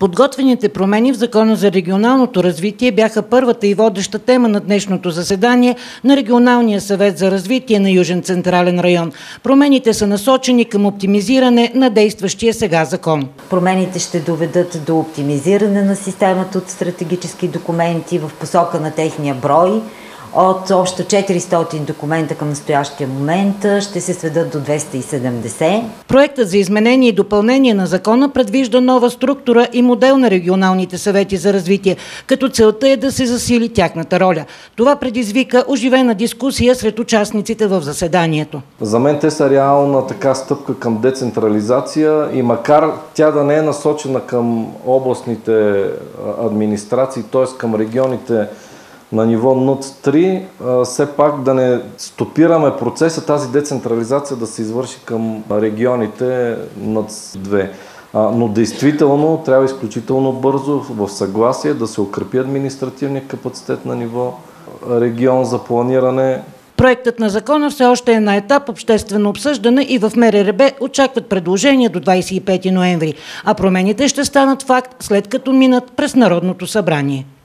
Подготвените промени в Закона за регионалното развитие бяха първата и водеща тема на днешното заседание на Регионалния съвет за развитие на Южен централен район. Промените са насочени към оптимизиране на действащия сега закон. Промените ще доведат до оптимизиране на системата от стратегически документи в посока на техния брой. От общо 400 документа към настоящия момент ще се сведат до 270. Проектът за изменение и допълнение на закона предвижда нова структура и модел на регионалните съвети за развитие, като целта е да се засили тяхната роля. Това предизвика оживена дискусия сред участниците в заседанието. За мен те са реална така стъпка към децентрализация и макар тя да не е насочена към областните администрации, т.е. към регионите на ниво НУТС-3, все пак да не стопираме процеса, тази децентрализация да се извърши към регионите НУТС-2. Но действително трябва изключително бързо в съгласие да се укрепи административния капацитет на ниво регион за планиране. Проектът на закона все още е на етап обществено обсъждане и в МРРБ очакват предложения до 25 ноември, а промените ще станат факт след като минат през Народното събрание.